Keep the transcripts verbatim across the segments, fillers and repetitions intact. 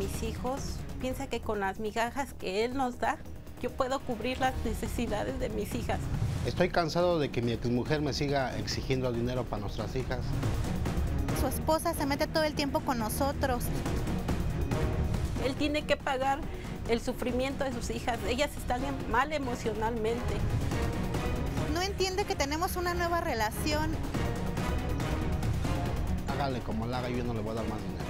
mis hijos, piensa que con las migajas que él nos da, yo puedo cubrir las necesidades de mis hijas. Estoy cansado de que mi exmujer me siga exigiendo dinero para nuestras hijas. Su esposa se mete todo el tiempo con nosotros. Él tiene que pagar el sufrimiento de sus hijas. Ellas están mal emocionalmente. No entiende que tenemos una nueva relación. Hágale como la haga, yo no le voy a dar más dinero.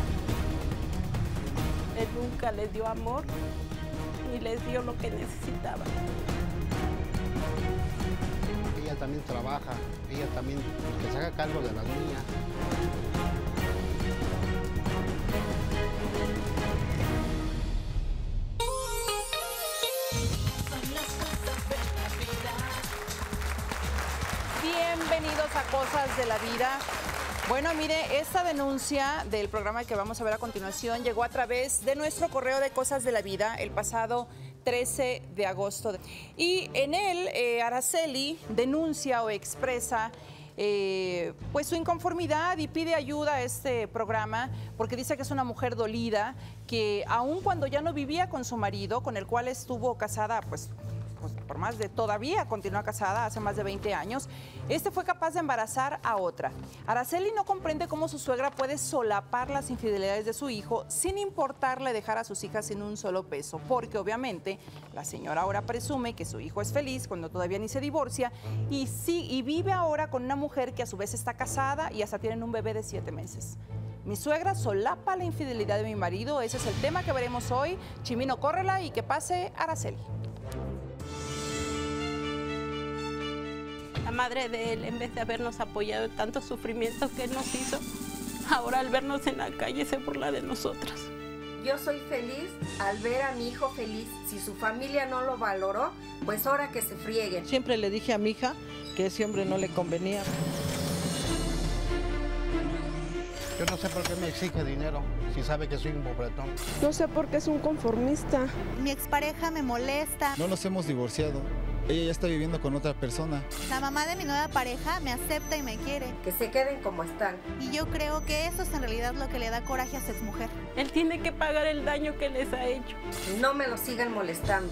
Él nunca les dio amor, ni les dio lo que necesitaban. Ella también trabaja, ella también, pues, que se haga cargo de las niñas. Bienvenidos a Cosas de la Vida. Bueno, mire, esta denuncia del programa que vamos a ver a continuación llegó a través de nuestro correo de Cosas de la Vida el pasado trece de agosto. Y en él, eh, Araceli denuncia o expresa eh, pues su inconformidad y pide ayuda a este programa porque dice que es una mujer dolida, que aun cuando ya no vivía con su marido, con el cual estuvo casada, pues... Pues por más de todavía continúa casada hace más de veinte años, este fue capaz de embarazar a otra. Araceli no comprende cómo su suegra puede solapar las infidelidades de su hijo sin importarle dejar a sus hijas sin un solo peso, porque obviamente la señora ahora presume que su hijo es feliz cuando todavía ni se divorcia y, sí, y vive ahora con una mujer que a su vez está casada y hasta tienen un bebé de siete meses. Mi suegra solapa la infidelidad de mi marido, ese es el tema que veremos hoy. Chimino, córrela y que pase Araceli. La madre de él, en vez de habernos apoyado en tanto sufrimiento que él nos hizo, ahora al vernos en la calle se burla de nosotras. Yo soy feliz al ver a mi hijo feliz. Si su familia no lo valoró, pues ahora que se frieguen. Siempre le dije a mi hija que ese hombre no le convenía. Yo no sé por qué me exige dinero, si sabe que soy un pobretón. No sé por qué es un conformista. Mi expareja me molesta. No nos hemos divorciado. Ella ya está viviendo con otra persona. La mamá de mi nueva pareja me acepta y me quiere. Que se queden como están. Y yo creo que eso es en realidad lo que le da coraje a su exmujer. Él tiene que pagar el daño que les ha hecho. No me lo sigan molestando.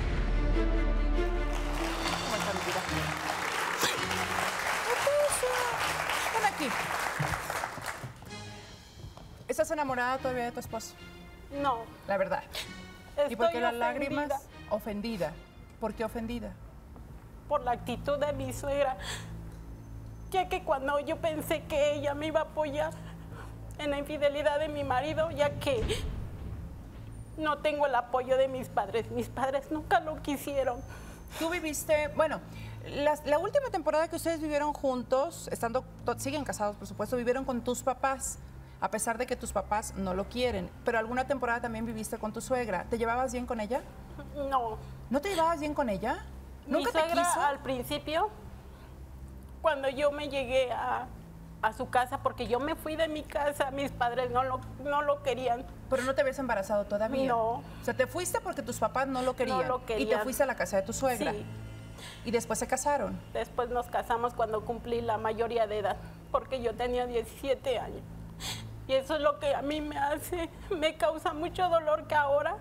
¿Cómo está mi vida? Ven aquí. ¿Estás enamorada todavía de tu esposo? No. La verdad. Estoy ¿Y por qué las ofendida lágrimas? Ofendida. ¿Por qué ofendida? por la actitud de mi suegra, ya que cuando yo pensé que ella me iba a apoyar en la infidelidad de mi marido, ya que no tengo el apoyo de mis padres, mis padres nunca lo quisieron. Tú viviste, bueno, la, la última temporada que ustedes vivieron juntos, estando, siguen casados por supuesto, vivieron con tus papás, a pesar de que tus papás no lo quieren, pero alguna temporada también viviste con tu suegra. ¿Te llevabas bien con ella? No. ¿No te llevabas bien con ella? ¿Nunca Mi suegra, te quiso? al principio, cuando yo me llegué a, a su casa, porque yo me fui de mi casa, mis padres no lo, no lo querían. ¿Pero no te habías embarazado todavía? No. O sea, te fuiste porque tus papás no lo querían. No lo querían. Y te fuiste a la casa de tu suegra. Sí. Y después se casaron. Después nos casamos cuando cumplí la mayoría de edad, porque yo tenía diecisiete años. Y eso es lo que a mí me hace, me causa mucho dolor que ahora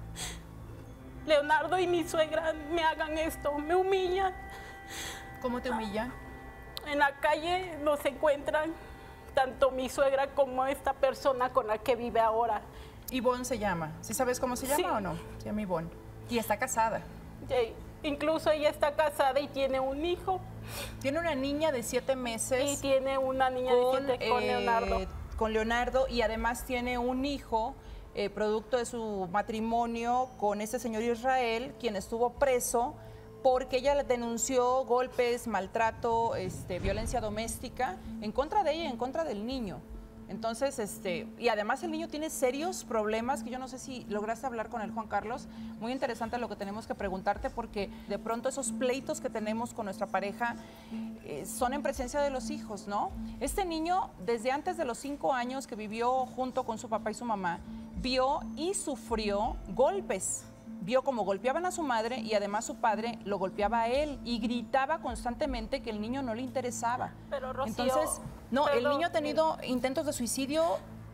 Leonardo y mi suegra me hagan esto, me humillan. ¿Cómo te humillan? En la calle nos encuentran tanto mi suegra como esta persona con la que vive ahora. Ivonne se llama. ¿Sí sabes cómo se llama Sí. o no? Se llama Ivonne. Y está casada. Sí. Incluso ella está casada y tiene un hijo. Tiene una niña de siete meses. Y tiene una niña con, de siete con eh, Leonardo. Con Leonardo, y además tiene un hijo eh, producto de su matrimonio con ese señor Israel, quien estuvo preso porque ella le denunció golpes, maltrato, este, violencia doméstica en contra de ella y en contra del niño. Entonces, este, y además el niño tiene serios problemas que yo no sé si lograste hablar con él, Juan Carlos. Muy interesante lo que tenemos que preguntarte, porque de pronto esos pleitos que tenemos con nuestra pareja eh, son en presencia de los hijos, ¿no? Este niño, desde antes de los cinco años que vivió junto con su papá y su mamá, vio y sufrió golpes. Vio cómo golpeaban a su madre y además su padre lo golpeaba a él y gritaba constantemente que el niño no le interesaba. Pero, Rocío, Entonces, no, perdón, el niño ha tenido intentos de suicidio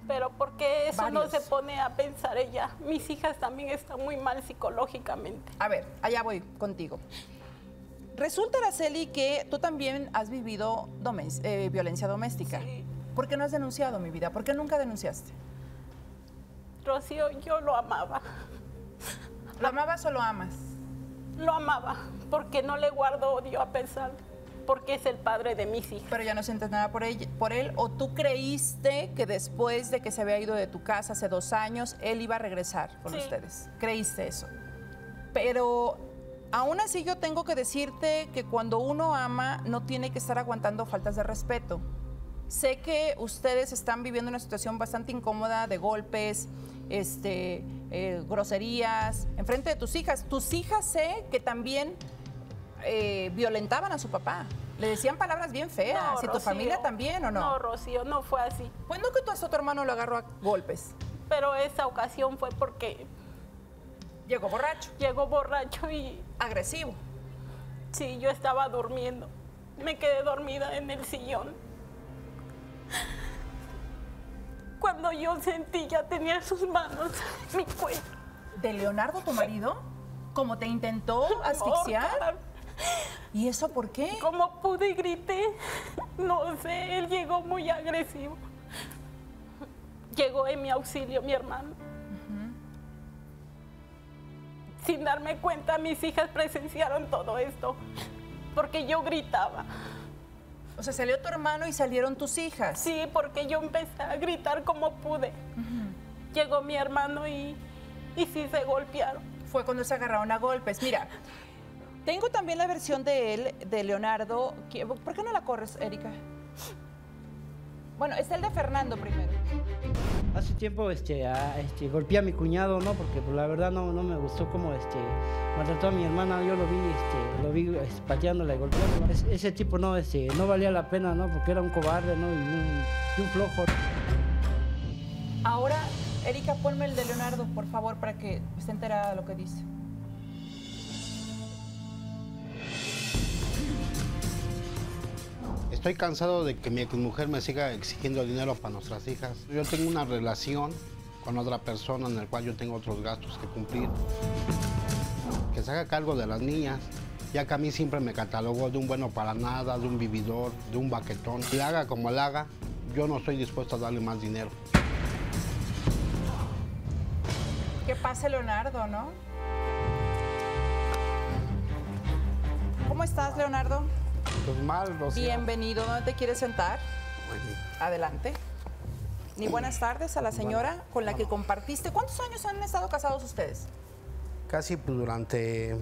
Pero ¿por qué eso Varios. no se pone a pensar ella? Mis hijas también están muy mal psicológicamente. A ver, allá voy contigo. Resulta, Araceli, que tú también has vivido domes- eh, violencia doméstica. Sí. ¿Por qué no has denunciado, mi vida? ¿Por qué nunca denunciaste? Rocío, yo lo amaba. ¿Lo amabas o lo amas? Lo amaba, porque no le guardo odio a pesar, porque es el padre de mis hijas. Pero ya no sientes nada por, ella, por él. ¿O tú creíste que después de que se había ido de tu casa hace dos años, él iba a regresar con Sí. ustedes? ¿Creíste eso? Pero aún así yo tengo que decirte que cuando uno ama no tiene que estar aguantando faltas de respeto. Sé que ustedes están viviendo una situación bastante incómoda de golpes, este, eh, groserías, enfrente de tus hijas. Tus hijas sé que también eh, violentaban a su papá. Le decían palabras bien feas. No, ¿Y tu Rocío. familia también o no? No, Rocío, no fue así. ¿Cuándo que tú a tu hermano lo agarró a golpes? Pero esa ocasión fue porque Llegó borracho, llegó borracho y agresivo. sí, yo estaba durmiendo. Me quedé dormida en el sillón. Cuando yo sentí, ya tenía sus manos en mi cuello. ¿De Leonardo, tu marido? ¿Cómo te intentó asfixiar? Ahorcar. ¿Y eso por qué? Como pude y grité, no sé, él llegó muy agresivo. Llegó en mi auxilio mi hermano. Sin darme cuenta, mis hijas presenciaron todo esto, porque yo gritaba. O sea, salió tu hermano y salieron tus hijas. Sí, porque yo empecé a gritar como pude. Llegó mi hermano y, y sí se golpearon. Fue cuando se agarraron a golpes. Mira, tengo también la versión de él, de Leonardo. que- ¿Por qué no la corres, Erika? Bueno, es el de Fernando primero. Hace tiempo este, a, este, golpeé a mi cuñado, ¿no? Porque pues, la verdad no, no me gustó cómo este, maltrató a mi hermana. Yo lo vi, este, lo vi este, pateándola y golpeándola. Es- ese tipo no, este, no valía la pena, ¿no? Porque era un cobarde, ¿no? Y un, y un flojo. Ahora, Erika, ponme el de Leonardo, por favor, para que esté enterada de lo que dice. Estoy cansado de que mi mujer me siga exigiendo dinero para nuestras hijas. Yo tengo una relación con otra persona en la cual yo tengo otros gastos que cumplir. Que se haga cargo de las niñas, ya que a mí siempre me catalogó de un bueno para nada, de un vividor, de un baquetón. La haga como la haga, yo no estoy dispuesto a darle más dinero. Que pase Leonardo, ¿no? ¿Cómo estás, Leonardo? Pues mal, Rocío. Bienvenido. ¿Dónde te quieres sentar? Adelante. Ni buenas tardes a la señora con la que compartiste. ¿Cuántos años han estado casados ustedes? Casi pues, durante,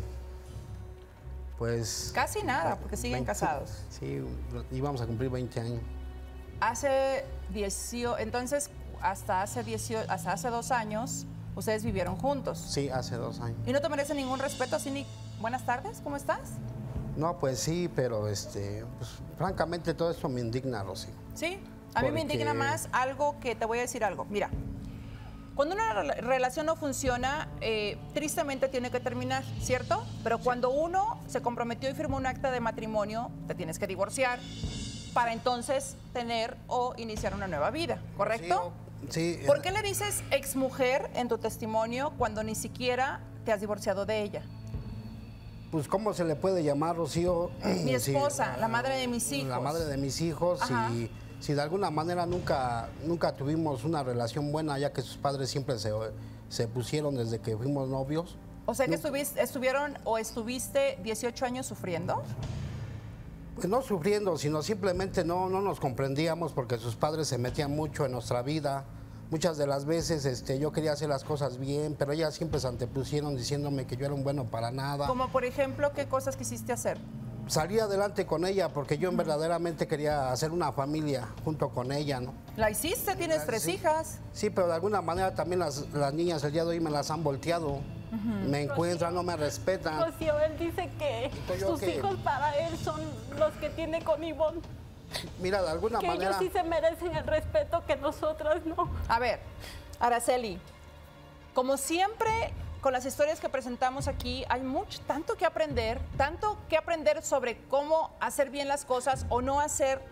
pues... Casi nada, porque siguen veinte casados. Sí, íbamos a cumplir veinte años. Hace dieciocho, entonces hasta hace dieciocho, hasta hace dos años ustedes vivieron juntos. Sí, hace dos años. ¿Y no te merece ningún respeto así ni buenas tardes? ¿Cómo estás? No, pues sí, pero este, pues, francamente todo esto me indigna, Rosy. Sí, a mí me Porque- indigna más algo que te voy a decir algo. Mira, cuando una rela- relación no funciona, eh, tristemente tiene que terminar, ¿cierto? Pero cuando uno se comprometió y firmó un acta de matrimonio, te tienes que divorciar para entonces tener o iniciar una nueva vida, ¿correcto? Sí. ¿Por qué le dices exmujer en tu testimonio cuando ni siquiera te has divorciado de ella? Pues, ¿cómo se le puede llamar, Rocío? Mi Sí, esposa, la madre de mis hijos. La madre de mis hijos, Ajá. y si de alguna manera nunca, nunca tuvimos una relación buena, ya que sus padres siempre se, se pusieron desde que fuimos novios. O sea que No. estuviste, estuvieron o estuviste dieciocho años sufriendo. Pues no sufriendo, sino simplemente no, no nos comprendíamos porque sus padres se metían mucho en nuestra vida. Muchas de las veces este, yo quería hacer las cosas bien, pero ellas siempre se antepusieron diciéndome que yo era un bueno para nada. Como por ejemplo, ¿qué cosas quisiste hacer? Salí adelante con ella porque yo verdaderamente quería hacer una familia junto con ella, ¿no? La hiciste, tienes tres Sí. hijas. Sí, pero de alguna manera también las, las niñas el día de hoy me las han volteado. Me encuentran, no me respetan. Rocío, él dice que Entonces, ¿yo sus qué? hijos para él son los que tiene con Ivonne. Mira, de alguna Que manera... ellos sí se merecen el respeto que nosotras no. A ver, Araceli, como siempre con las historias que presentamos aquí, hay mucho, tanto que aprender, tanto que aprender sobre cómo hacer bien las cosas o no hacer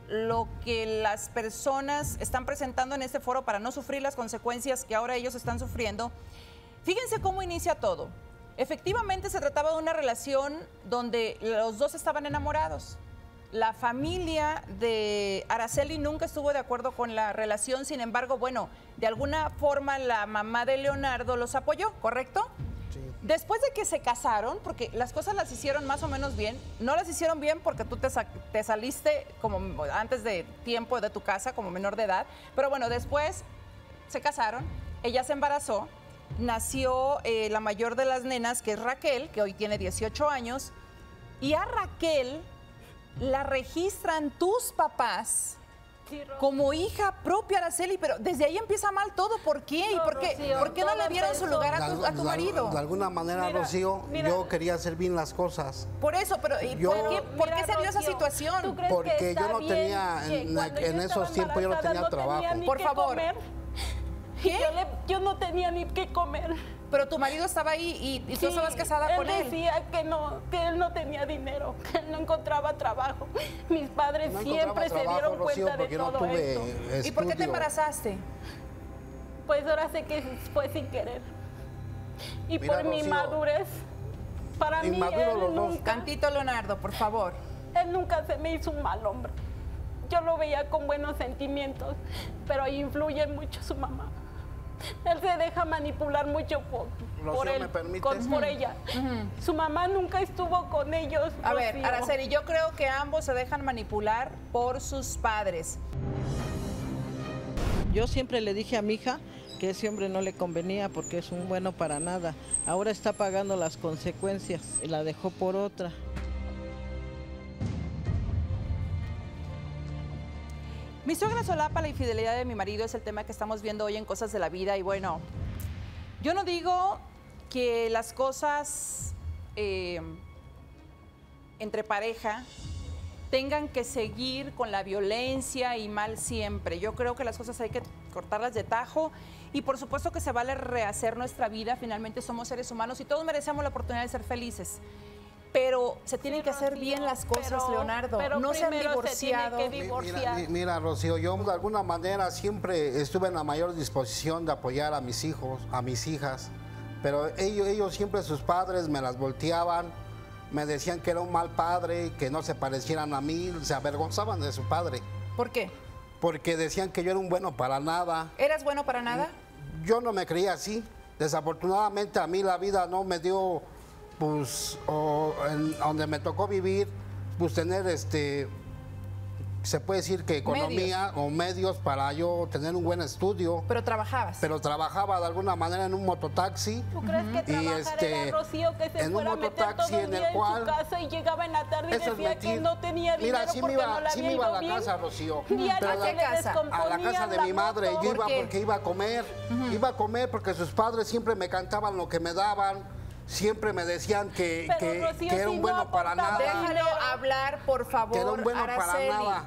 lo que las personas están presentando en este foro para no sufrir las consecuencias que ahora ellos están sufriendo. Fíjense cómo inicia todo. Efectivamente se trataba de una relación donde los dos estaban enamorados. La familia de Araceli nunca estuvo de acuerdo con la relación, sin embargo, bueno, de alguna forma la mamá de Leonardo los apoyó, ¿correcto? Sí. Después de que se casaron, porque las cosas las hicieron más o menos bien, no las hicieron bien porque tú te, te saliste como antes de tiempo de tu casa, como menor de edad, pero bueno, después se casaron, ella se embarazó, nació eh, la mayor de las nenas, que es Raquel, que hoy tiene dieciocho años, y a Raquel la registran tus papás sí, como hija propia, Araceli, pero desde ahí empieza mal todo. ¿Por qué? ¿Y por qué, Rocío, ¿por qué no le dieron su lugar a tu, a tu marido? De, de alguna manera, mira, Rocío, mira, yo quería hacer bien las cosas. Por eso, pero ¿y yo, ¿por qué, por mira, qué se dio esa Rocío, situación? Porque yo no tenía, en, en esos tiempos yo no tenía no trabajo. Tenía por favor. Comer. ¿Qué? Yo, le, yo no tenía ni qué comer. Pero tu marido estaba ahí y, y tú sí, estabas casada con él. Él decía que no, que él no tenía dinero, que él no encontraba trabajo. Mis padres no siempre se trabajo, dieron Rocío, cuenta de todo no tuve esto. Estudio. ¿Y por qué te embarazaste? Pues ahora sé que fue sin querer. Y Mira, por mi Rocío, madurez, para mí él los dos. nunca, Tantito, Leonardo, por favor. él nunca se me hizo un mal hombre. Yo lo veía con buenos sentimientos, pero ahí influye mucho su mamá. Él se deja manipular mucho por, por, él, con, por ella. Uh-huh. Su mamá nunca estuvo con ellos. A Rocío. ver, Araceli, yo creo que ambos se dejan manipular por sus padres. Yo siempre le dije a mi hija que ese hombre no le convenía porque es un bueno para nada. Ahora está pagando las consecuencias y la dejó por otra. Mi suegra solapa la infidelidad de mi marido es el tema que estamos viendo hoy en Cosas de la Vida. Y bueno, yo no digo que las cosas eh, entre pareja tengan que seguir con la violencia y mal siempre. Yo creo que las cosas hay que cortarlas de tajo y por supuesto que se vale rehacer nuestra vida. Finalmente somos seres humanos y todos merecemos la oportunidad de ser felices. Pero se tienen sí, que hacer Rocío, bien las cosas, pero, Leonardo. Pero no se han divorciado. Se tiene que divorciar. Mira, mira, Rocío, yo de alguna manera siempre estuve en la mayor disposición de apoyar a mis hijos, a mis hijas. Pero ellos, ellos siempre, sus padres, me las volteaban, me decían que era un mal padre, que no se parecieran a mí, se avergonzaban de su padre. ¿Por qué? Porque decían que yo era un bueno para nada. ¿Eras bueno para nada? Yo no me creía así. Desafortunadamente a mí la vida no me dio... pues o en donde me tocó vivir, pues tener este, se puede decir que economía medios. o medios para yo tener un buen estudio. Pero trabajabas. Pero trabajaba de alguna manera en un mototaxi. ¿Tú crees que y trabajar este, era Rocío que se en fuera un a meter todo el en día el cual, en su casa y llegaba en la tarde y decía es que no tenía dinero Mira, sí porque me iba, no la sí había me iba a ido la bien? casa, Rocío. Diario ¿A qué casa? A la casa de mi madre. moto. Yo iba ¿Por porque iba a comer. Uh-huh. Iba a comer porque sus padres siempre me cantaban lo que me daban. Siempre me decían que, que, Rocío, que era un si bueno no para nada. Déjalo hablar, por favor, que era un bueno Araceli. para nada.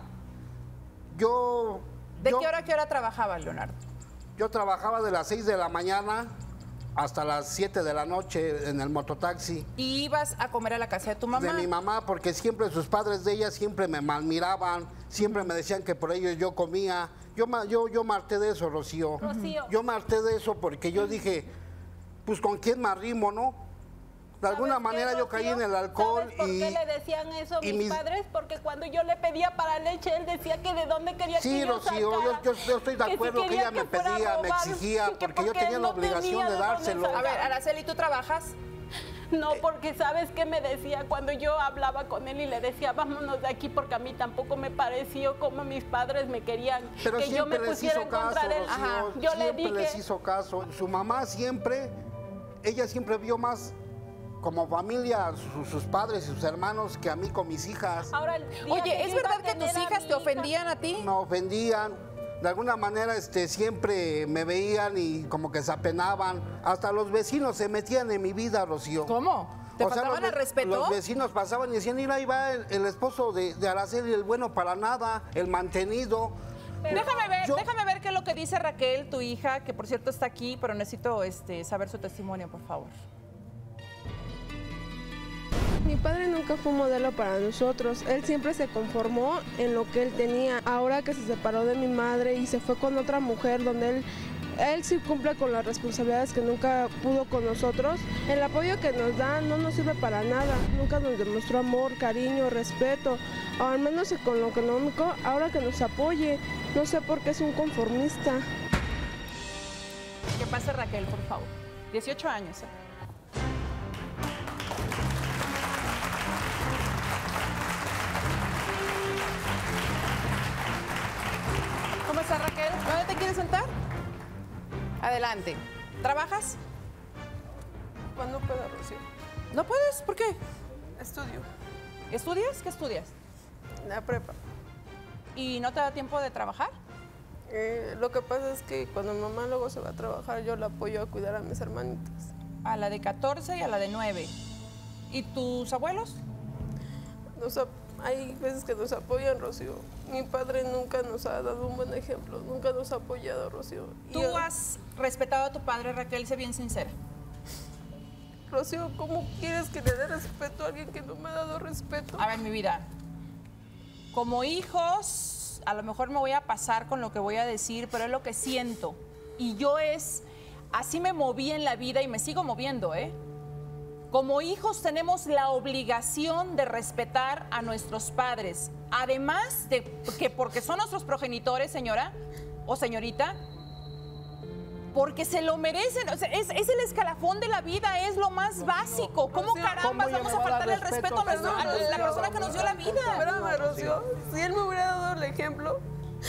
Yo... ¿De yo, qué hora a qué hora trabajaba, Leonardo? Yo trabajaba de las seis de la mañana hasta las siete de la noche en el mototaxi. ¿Y ibas a comer a la casa de tu mamá? De mi mamá, porque siempre sus padres de ella siempre me malmiraban, siempre me decían que por ellos yo comía. Yo, yo, yo me harté de eso, Rocío. Rocío. Yo me harté de eso porque yo dije, pues con quién me arrimo, ¿no? De alguna manera qué, yo caí en el alcohol. ¿Sabes por y, qué le decían eso a mis, mis padres? Porque cuando yo le pedía para leche, él decía que de dónde quería sí, que yo Rocío, sacara. Yo, yo, yo estoy de acuerdo que, si que ella que me pedía, me exigía, porque, porque yo tenía la obligación de, de dárselo. A ver, Araceli, ¿tú trabajas? No, porque ¿sabes qué me decía? Cuando yo hablaba con él y le decía, vámonos de aquí, porque a mí tampoco me pareció como mis padres me querían, pero que yo me pusiera en contra de él. Ajá. Yo siempre le dije... les hizo caso. Su mamá siempre, ella siempre vio más como familia sus, sus padres y sus hermanos que a mí con mis hijas. Ahora, oye, ¿es verdad que tus hijas te ofendían a ti? Me ofendían. De alguna manera este, siempre me veían y como que se apenaban. Hasta los vecinos se metían en mi vida, Rocío. ¿Cómo? ¿Te o faltaban sea, al respeto? Los vecinos pasaban y decían, mira, ahí va el, el esposo de, de Araceli, el bueno para nada, el mantenido. Pero déjame ver, yo, déjame ver qué es lo que dice Raquel, tu hija, que por cierto está aquí, pero necesito este, saber su testimonio, por favor. Mi padre nunca fue un modelo para nosotros. Él siempre se conformó en lo que él tenía. Ahora que se separó de mi madre y se fue con otra mujer donde él, él sí cumple con las responsabilidades que nunca pudo con nosotros, el apoyo que nos da no nos sirve para nada. Nunca nos demostró amor, cariño, respeto, o al menos con lo económico, ahora que nos apoye. No sé por qué es un conformista. Que pase Raquel, por favor. dieciocho años. ¿eh? ¿Cómo estás, Raquel? ¿Dónde te quieres sentar? Adelante. ¿Trabajas? Cuando pueda, Rocío. ¿No puedes? ¿Por qué? Estudio. ¿Estudias? ¿Qué estudias? La prepa. ¿Y no te da tiempo de trabajar? Eh, lo que pasa es que cuando mi mamá luego se va a trabajar, yo la apoyo a cuidar a mis hermanitas. A la de catorce y a la de nueve. ¿Y tus abuelos? Nos hay veces que nos apoyan, Rocío. Mi padre nunca nos ha dado un buen ejemplo, nunca nos ha apoyado, Rocío. ¿Tú Y, has respetado a tu padre, Raquel? Sé bien sincera. Rocío, ¿cómo quieres que le dé respeto a alguien que no me ha dado respeto? A ver, mi vida, como hijos, a lo mejor me voy a pasar con lo que voy a decir, pero es lo que siento. Y yo es, así me moví en la vida y me sigo moviendo, ¿eh? Como hijos tenemos la obligación de respetar a nuestros padres. Además de que porque son nuestros progenitores, señora o señorita, porque se lo merecen. O sea, es, es el escalafón de la vida, es lo más básico. ¿Cómo carambas vamos a faltar el respeto a, nuestro, a la persona que nos dio la vida? Espérame, Rocío, si él me hubiera dado el ejemplo,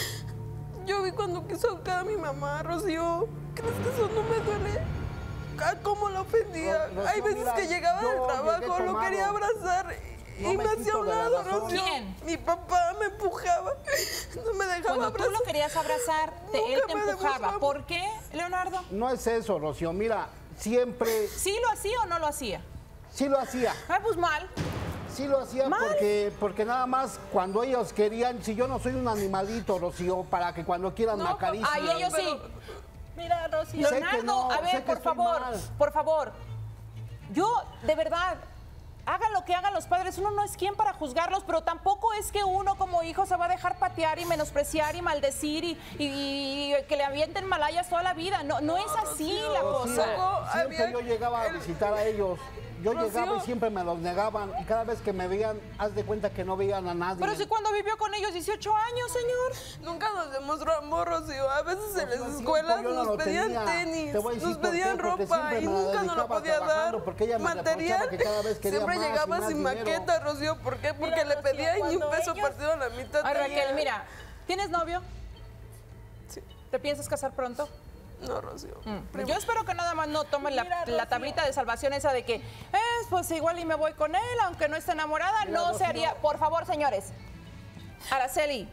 yo vi cuando quiso ahorcar a mi mamá, Rocío. ¿Crees que eso no me duele? Ah, ¿cómo lo ofendía? Ro- Rocío, Hay veces mira, que llegaba yo del trabajo, llegué lo tomado. quería abrazar No y me me hacía quito un de la lado, razón. Rocío. ¿Quién? Mi papá me empujaba, no me dejaba Cuando tú abrazar. lo querías abrazar, te- él Nunca te me empujaba. demostraba. ¿Por qué, Leonardo? No es eso, Rocío. Mira, siempre ¿Sí lo hacía o no lo hacía? sí lo hacía. Ah, pues mal. Sí lo hacía Mal. porque, porque nada más cuando ellos querían, si yo no soy un animalito, Rocío, para que cuando quieran me No, acaricien. Ay, ellos sí. Mira, Rocío. Sé que Leonardo, no, a sé ver, que por estoy favor, mal. por favor. Yo, de verdad, hagan lo que hagan los padres, uno no es quien para juzgarlos, pero tampoco es que uno como hijo se va a dejar patear y menospreciar y maldecir y, y- y que le avienten malayas toda la vida. No, no es así la Rocío, cosa. siempre había- yo llegaba a visitar a ellos. Yo Rocío. llegaba y siempre me los negaban. Y cada vez que me veían, haz de cuenta que no veían a nadie. Pero si cuando vivió con ellos dieciocho años, señor. Nunca nos demostró amor, Rocío. A veces en las Pues, escuelas yo no nos lo pedían tenía. tenis, Te voy a decir nos por qué, pedían porque ropa siempre y me la nunca nos lo dedicaba podía dar. trabajando, porque ella me Material. reprochaba que cada vez quería Siempre más y llegaba más sin dinero. maqueta, Rocío. ¿Por qué? Porque Mira, le Rocío, pedía y ni un cuando peso ellos- partido a la mitad. Ay, tenía. Raquel, mira, ¿tienes novio? Sí. ¿Te piensas casar pronto? No, Rocío. Mm. Yo espero que nada más no tomen la, Mira, la Rocío. tablita de salvación esa de que, eh, pues igual y me voy con él, aunque no esté enamorada. Mira, no se Rocío. haría. Por favor, señores. Araceli,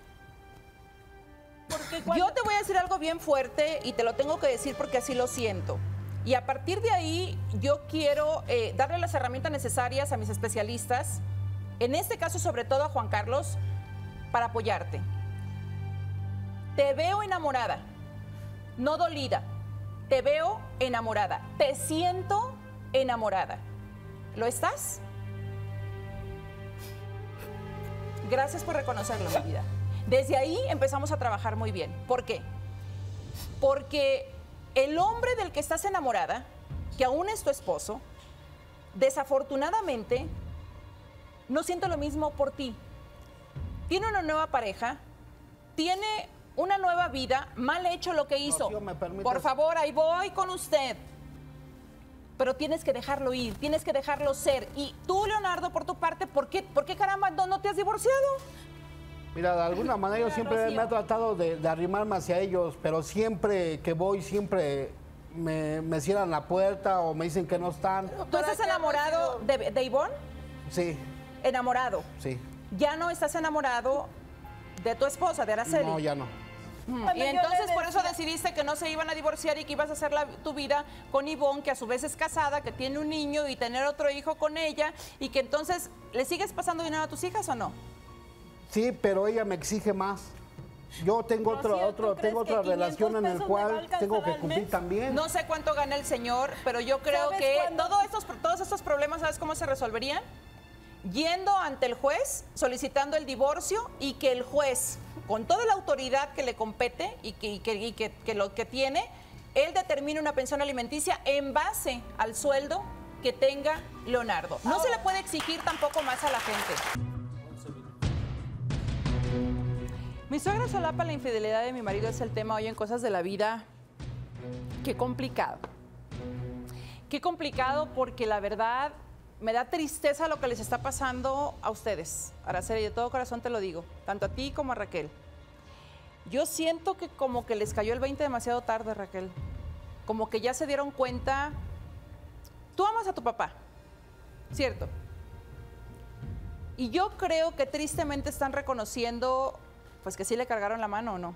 Porque cuando- yo te voy a decir algo bien fuerte y te lo tengo que decir porque así lo siento. Y a partir de ahí, yo quiero eh, darle las herramientas necesarias a mis especialistas, en este caso sobre todo a Juan Carlos, para apoyarte. Te veo enamorada, no dolida. Te veo enamorada. Te siento enamorada. ¿Lo estás? Gracias por reconocerlo, mi vida. Desde ahí empezamos a trabajar muy bien. ¿Por qué? Porque el hombre del que estás enamorada, que aún es tu esposo, desafortunadamente no siente lo mismo por ti. Tiene una nueva pareja, tiene una nueva vida, mal hecho lo que hizo. Rocío, ¿me permites? Por favor, ahí voy con usted. Pero tienes que dejarlo ir, tienes que dejarlo ser. Y tú, Leonardo, por tu parte, ¿por qué, por qué caramba no, no te has divorciado? Mira, de alguna manera yo Mira, siempre Rocío. me he tratado de, de arrimarme hacia ellos, pero siempre que voy, siempre me, me cierran la puerta o me dicen que no están. ¿Tú ¿Para estás qué, enamorado Rocío? de, de Ivonne? Sí, Enamorado. sí. Ya no estás enamorado de tu esposa, de Araceli. No, ya no. Mm. Cuando Y yo entonces le por eso decía- decidiste que no se iban a divorciar y que ibas a hacer la- tu vida con Ivonne, que a su vez es casada, que tiene un niño y tener otro hijo con ella, y que entonces, ¿le sigues pasando dinero a tus hijas o no? Sí, pero ella me exige más. Yo tengo Rocío, otra, ¿tú otro, crees tengo que otra quinientos relación en el pesos me va a cual alcanzar tengo que al cumplir mes? también. No sé cuánto gana el señor, pero yo creo ¿Sabes que cuándo? todo estos, todos estos problemas, ¿sabes ¿sabes cómo se resolverían? Yendo ante el juez, solicitando el divorcio y que el juez, con toda la autoridad que le compete y que, y que, y que, que lo que tiene, él determine una pensión alimenticia en base al sueldo que tenga Leonardo. No se le puede exigir tampoco más a la gente. Mi suegra solapa la infidelidad de mi marido es el tema hoy en Cosas de la Vida. Qué complicado. Qué complicado porque la verdad me da tristeza lo que les está pasando a ustedes. Araceli, de todo corazón te lo digo, tanto a ti como a Raquel. Yo siento que como que les cayó el veinte demasiado tarde, Raquel. Como que ya se dieron cuenta. Tú amas a tu papá, ¿cierto? Y yo creo que tristemente están reconociendo, pues que sí le cargaron la mano, ¿o no?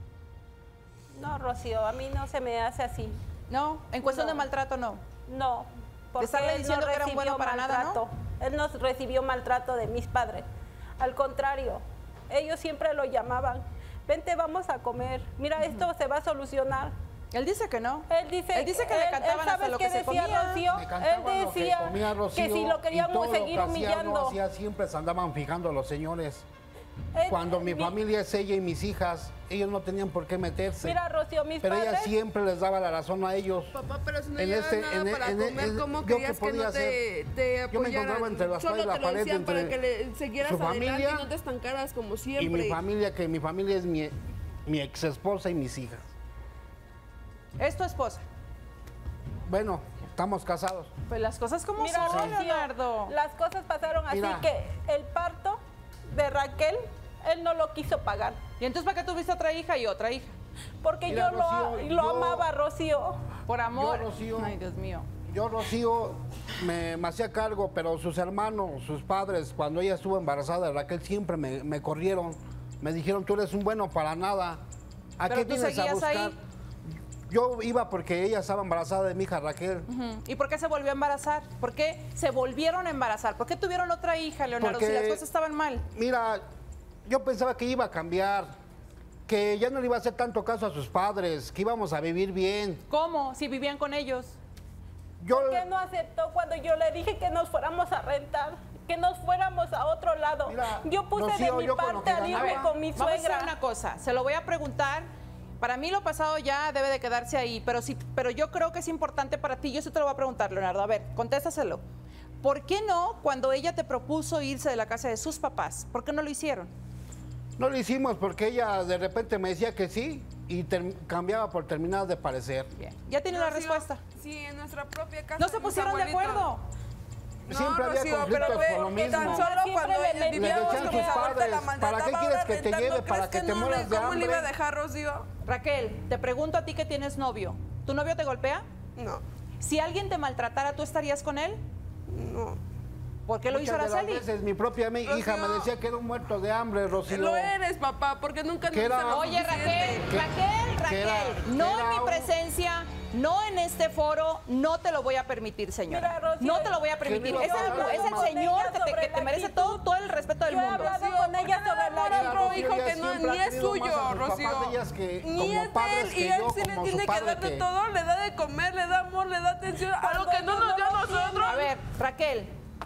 No, Rocío, a mí no se me hace así. ¿No? ¿En cuestión No. de maltrato, no? No, porque estarle él diciendo no que era un bueno recibió para nada, maltrato. Él no recibió maltrato de mis padres. Al contrario, ellos siempre lo llamaban. Vente, vamos a comer. Mira, esto se va a solucionar. Él dice que no. Él dice, Él dice que le él- cantaban él hasta ¿sabes lo qué que se decía, comía. Rocío? Me Él cantaban lo que decía comía Rocío, que si lo y queríamos todo lo seguir que hacía, humillando. no hacía, siempre se andaban fijando los señores. Él- Cuando mi mi- familia es ella y mis hijas, ellos no tenían por qué meterse. Mira, Rocío, mis pero padres... ella siempre les daba la razón a ellos. Papá, pero si no En llevas este- nada en e- para en e- comer, en- ¿cómo ¿yo qué querías que podía no te, te apoyaran? Yo me encontraba entre la espada y Solo la te lo pared decían entre para que le siguieras su adelante familia y no te estancaras como y siempre. mi familia, que mi familia es mi, mi ex esposa y mis hijas. ¿Es tu esposa? Bueno, estamos casados. Pues las cosas como Mira, son, Rocío, Leonardo. las cosas pasaron así Mira. que el parto de Raquel, él no lo quiso pagar. ¿Y entonces para qué tuviste otra hija y otra hija? Porque Mira, yo lo, Rocío, lo yo- amaba, Rocío. Por amor. Yo, Rocío. Ay, Dios mío. Yo, Rocío, me, me hacía cargo, pero sus hermanos, sus padres, cuando ella estuvo embarazada de Raquel, siempre me, me corrieron. Me dijeron, tú eres un bueno para nada. ¿A Pero qué tú vienes a seguías buscar? ahí. Yo iba porque ella estaba embarazada de mi hija Raquel. Ujú. ¿Y por qué se volvió a embarazar? ¿Por qué se volvieron a embarazar? ¿Por qué tuvieron otra hija, Leonardo, si Porque- las cosas estaban mal? Mira, yo pensaba que iba a cambiar, que ya no le iba a hacer tanto caso a sus padres, que íbamos a vivir bien. ¿Cómo? Si vivían con ellos. Yo, ¿Por qué no aceptó cuando yo le dije que nos fuéramos a rentar? Que nos fuéramos a otro lado. Mira, yo puse Rocío, de mi yo con lo parte que al ganaba- irme con mi Vamos a hacer suegra. una cosa. Se lo voy a preguntar. Para mí lo pasado ya debe de quedarse ahí, pero sí, pero yo creo que es importante para ti. Yo sí te lo voy a preguntar, Leonardo. A ver, contéstaselo. ¿Por qué no, cuando ella te propuso irse de la casa de sus papás, por qué no lo hicieron? no lo hicimos porque ella de repente me decía que sí y ter- cambiaba por terminar de parecer. Bien. Ya tiene la Rocío, respuesta. Sí, en nuestra propia casa. No se mis pusieron de abuelitos. acuerdo. No, Siempre había Rocío, conflictos pero ve, por lo que mismo. tan solo Siempre cuando le ellos metían vivíamos sus con mis abuelos, padres, la ¿para maltrataba, qué quieres ahora que te rentando, lleve? ¿crees ¿Para que te no le- mueras de ¿Cómo le iba a hambre? dejar, Rocío? Raquel, te pregunto a ti que tienes novio. ¿Tu novio te golpea? No, Si alguien te maltratara, ¿tú estarías con él? no. ¿Por qué lo hizo Muchas de las Araceli? veces mi propia mi- hija me Rocío. decía que era un muerto de hambre, Rocío. Lo eres, papá, porque nunca ¿Qué nos era? hizo lo Oye, Raquel, suficiente. Raquel, Raquel, que era- no que en era mi un- presencia, no en este foro, no te lo voy a permitir, señora. Mira, Rocío, no te lo voy a permitir. yo Es el, hablaba es el con señor ella que te, sobre que te la merece actitud. todo, todo el respeto del Yo he mundo. hablado Rocío, con ¿por ella qué le sobre da la amor a otro actitud. hijo Ella que no, siempre ni ha es querido más suyo, a sus papás Rocío? de ellas que- Ni como es de padres él, que y él yo, sí le como su tiene que padre dar de que- todo, le da de comer, le da amor, le da atención, a lo Cuando que no ellos nos dio no a lo tienen. nosotros. A ver, Raquel,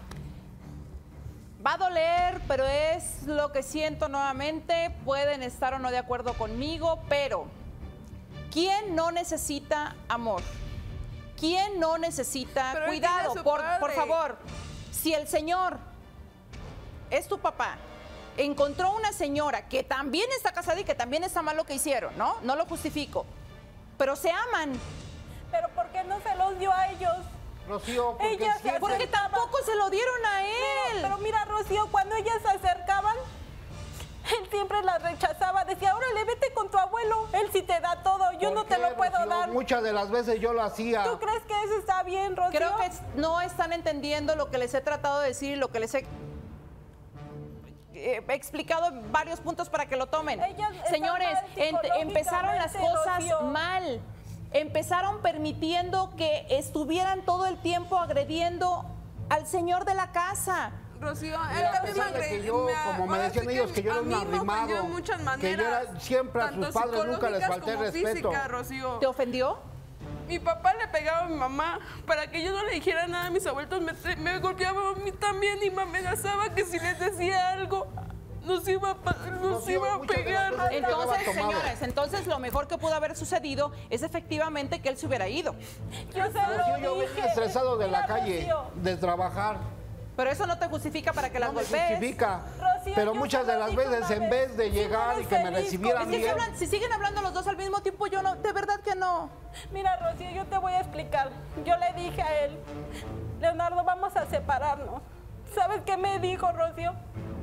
va a doler, pero es lo que siento nuevamente. Pueden estar o no de acuerdo conmigo, pero ¿quién no necesita amor? ¿Quién no necesita Pero él cuidado? tiene a su Por, padre. por favor, si el señor es tu papá, encontró una señora que también está casada y que también está mal lo que hicieron, ¿no? No lo justifico, pero se aman. Pero ¿por qué no se los dio a ellos? Rocío, porque Ella se siempre- Porque tampoco se lo dieron a él. Pero mira, Rocío, cuando ellas se acercaban, él siempre las rechazaba. Decía, órale, vete con tu abuelo. Él sí te da todo, yo ¿por no te qué, lo puedo Rocío? dar. Muchas de las veces yo lo hacía. ¿Tú crees que eso está bien, Rocío? Creo que no están entendiendo lo que les he tratado de decir y lo que les he eh, he explicado en varios puntos para que lo tomen. Ellas están Señores, mal ent- empezaron las psicológicamente, cosas Rocío. mal. Empezaron permitiendo que estuvieran todo el tiempo agrediendo al señor de la casa. Rocío, Mira, él a también me pesar de que agredió. yo, me- como me ahora decían sí ellos, que yo era a un mí me ofendió arrimado, de muchas que yo maneras. era- siempre a sus tanto padres nunca les psicológicas falté como respeto. física, Rocío. ¿Te ofendió? mi papá le pegaba a mi mamá para que yo no le dijera nada a mis abuelos. Me, me golpeaba a mí también y me amenazaba que si les decía algo nos iba a, nos iba a pegar. Entonces, señores, entonces lo mejor que pudo haber sucedido es efectivamente que él se hubiera ido. Yo, Rocío, yo venía estresado de la calle, de trabajar. Pero eso no te justifica para que las no me golpees. justifica. Rocío, pero muchas de las veces, en vez de llegar y que me recibieran bien... bien... Si, si siguen hablando los dos al mismo tiempo, yo no, de verdad que no. Mira, Rocío, yo te voy a explicar. Yo le dije a él, Leonardo, vamos a separarnos. ¿Sabes qué me dijo, Rocío?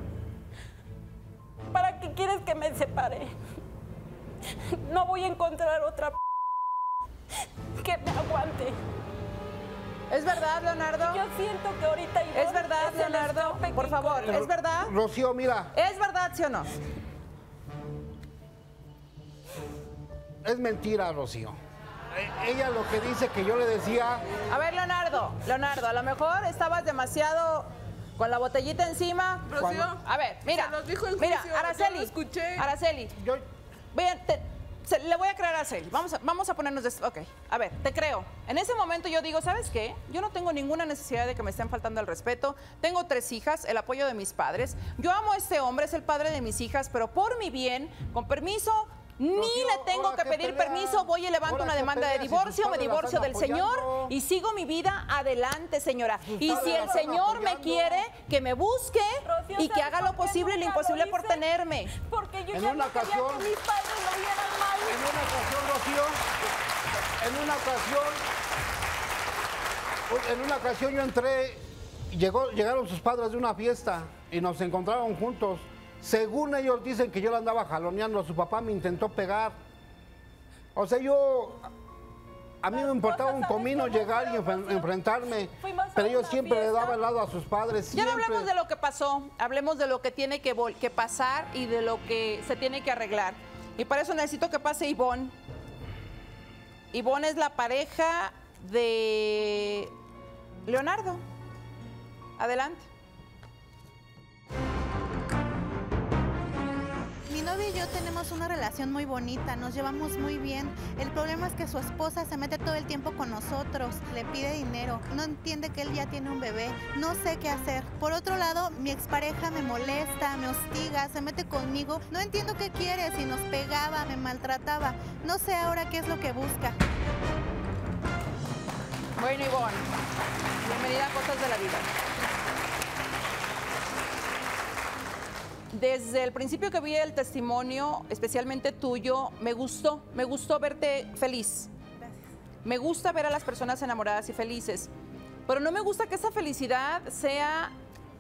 ¿Para qué quieres que me separe? No voy a encontrar otra p que me aguante. ¿Es verdad, Leonardo? Yo siento que ahorita... Ivonne, ¿Es verdad, Leonardo? Por favor, ¿es verdad? Rocío, mira. ¿Es verdad, sí o no? Es mentira, Rocío. Ella lo que dice que yo le decía... A ver, Leonardo, Leonardo, a lo mejor estabas demasiado con la botellita encima. Rocío, a ver, mira, se los dijo en mira, juicio, Araceli, yo lo escuché. Araceli, yo... Vean, te, se, le voy a creer a Araceli, vamos a, vamos a ponernos, de, ok, a ver, te creo. En ese momento yo digo, ¿sabes qué? Yo no tengo ninguna necesidad de que me estén faltando el respeto. Tengo tres hijas, el apoyo de mis padres. Yo amo a este hombre, es el padre de mis hijas, pero por mi bien, con permiso... Ni Rocío, le tengo que, que pedir pelea, permiso, voy y levanto una demanda de divorcio, me divorcio del señor y sigo mi vida adelante, señora. Y si el señor me quiere, que me busque Rocío, y que haga lo posible y lo imposible por tenerme. Porque yo En ya una no quería ocasión- que mis padres lo vieran mal. En una ocasión, Rocío, en una ocasión, en una ocasión yo entré, llegó, llegaron sus padres de una fiesta y nos encontraron juntos. Según ellos dicen que yo la andaba jaloneando, su papá me intentó pegar. O sea, yo, a mí me importaba un comino llegar y enfren- enfrentarme, pero yo siempre le daba el lado a sus padres. Ya no Siempre. hablemos de lo que pasó, hablemos de lo que tiene que, vol- que pasar y de lo que se tiene que arreglar. Y para eso necesito que pase Ivonne. Ivonne es la pareja de Leonardo. Adelante. Mi novio y yo tenemos una relación muy bonita, nos llevamos muy bien. El problema es que su esposa se mete todo el tiempo con nosotros, le pide dinero, no entiende que él ya tiene un bebé, no sé qué hacer. Por otro lado, mi expareja me molesta, me hostiga, se mete conmigo, no entiendo qué quiere, si nos pegaba, me maltrataba, no sé ahora qué es lo que busca. Bueno, Ivonne, bienvenida a Cosas de la Vida. Desde el principio que vi el testimonio, especialmente tuyo, me gustó, me gustó verte feliz. Gracias. Me gusta ver a las personas enamoradas y felices, pero no me gusta que esa felicidad sea...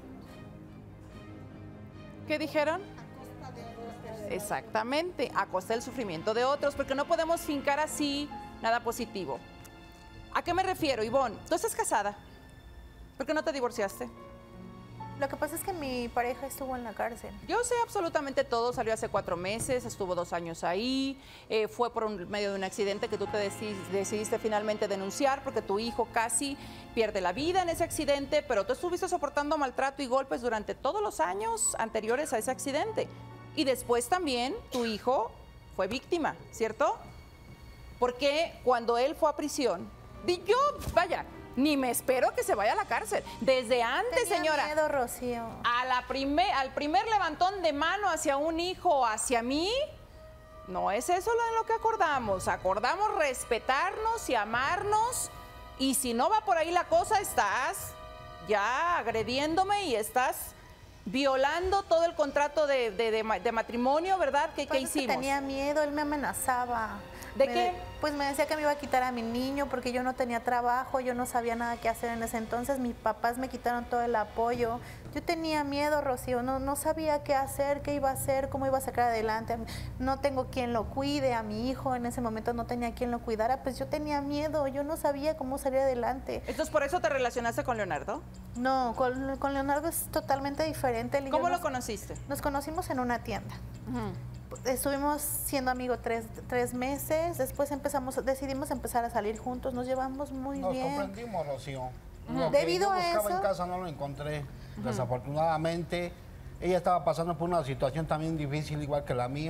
¿Qué dijeron? Exactamente, a costa del sufrimiento de otros, porque no podemos fincar así nada positivo. ¿A qué me refiero, Ivonne? ¿Tú estás casada? ¿Por qué no te divorciaste? Lo que pasa es que mi pareja estuvo en la cárcel. Yo sé absolutamente todo, salió hace cuatro meses, estuvo dos años ahí, eh, fue por un, medio de un accidente que tú te decidiste, decidiste finalmente denunciar porque tu hijo casi pierde la vida en ese accidente, pero tú estuviste soportando maltrato y golpes durante todos los años anteriores a ese accidente. Y después también tu hijo fue víctima, ¿cierto? Porque cuando él fue a prisión, di yo, vaya, ni me espero que se vaya a la cárcel. Desde antes, Tenía señora. miedo, Rocío. A la primer, al primer levantón de mano hacia un hijo o hacia mí, no es eso lo en lo que acordamos. Acordamos respetarnos y amarnos. Y si no va por ahí la cosa, estás ya agrediéndome y estás violando todo el contrato de, de, de, de matrimonio, ¿verdad? ¿Qué, Pues qué es que hicimos? tenía miedo, él me amenazaba. ¿De Me- qué? Pues me decía que me iba a quitar a mi niño porque yo no tenía trabajo, yo no sabía nada que hacer en ese entonces, mis papás me quitaron todo el apoyo. Yo tenía miedo, Rocío, no, no sabía qué hacer, qué iba a hacer, cómo iba a sacar adelante. No tengo quien lo cuide, a mi hijo en ese momento no tenía quien lo cuidara, pues yo tenía miedo, yo no sabía cómo salir adelante. Entonces, ¿por eso te relacionaste con Leonardo? No, con, con Leonardo es totalmente diferente. Él y yo ¿Cómo lo nos- conociste? Nos conocimos en una tienda. Ujú. Estuvimos siendo amigos tres, tres meses, después empezamos, decidimos empezar a salir juntos, nos llevamos muy Nos bien. comprendimos, Rocío. Ujú. Lo que Debido yo a buscaba eso- en casa no lo encontré. Desafortunadamente, ella estaba pasando por una situación también difícil, igual que la mía.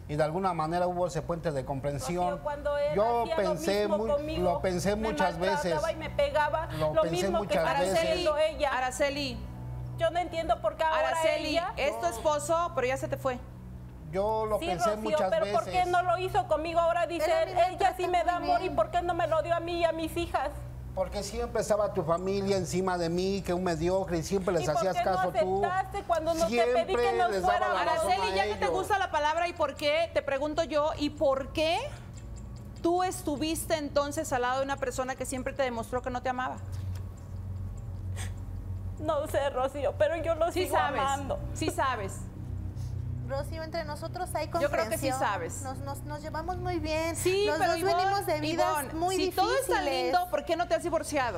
y de alguna manera hubo ese puente de comprensión. Rocío, cuando él Yo hacía pensé, lo mismo muy, conmigo, lo pensé me muchas veces. maltrataba y me pegaba, Lo lo, pensé mismo que muchas está veces. haciendo ella. Araceli, Yo no entiendo por qué ahora Araceli, ella... es tu esposo, pero ya se te fue. Yo lo Sí, pensé Rocío, muchas pero veces. ¿por qué no lo hizo conmigo? Ahora dice, Pero a mí me ella trata sí me da muy amor, ¿y bien. por qué no me lo dio a mí y a mis hijas? Porque siempre estaba tu familia encima de mí, que un mediocre, y siempre les ¿Y por hacías qué no caso tú. aceptaste cuando no te Siempre pedí que nos les daba fuéramos? la razón Araceli, a ya que te ellos. gusta la palabra ¿y por qué? Te pregunto yo, ¿y por qué tú estuviste entonces al lado de una persona que siempre te demostró que no te amaba? No sé, Rocío, pero yo lo Sí sigo sabes, amando. sí sabes. Rocío, entre nosotros hay Yo comprensión. creo que sí sabes. Nos, nos, nos llevamos muy bien. Sí, Los pero dos Ivonne, venimos de vidas Ivonne, muy si difíciles. todo está lindo, ¿por qué no te has divorciado?